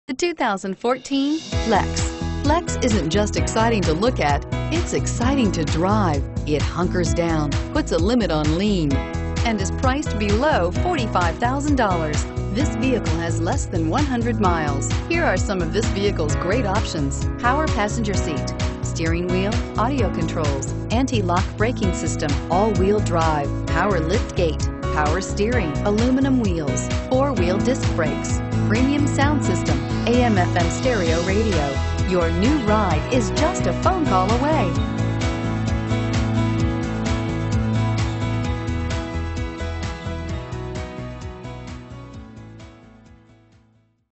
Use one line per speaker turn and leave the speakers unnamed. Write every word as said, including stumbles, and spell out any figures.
The two thousand fourteen Lex. Lex isn't just exciting to look at, it's exciting to drive. It hunkers down, puts a limit on lean, and is priced below forty-five thousand dollars. This vehicle has less than one hundred miles. Here are some of this vehicle's great options: power passenger seat, steering wheel audio controls, anti-lock braking system, all-wheel drive, power lift gate, power steering, aluminum wheels, four-wheel disc brakes, premium sound system, A M F M stereo radio. Your new ride is just a phone call away.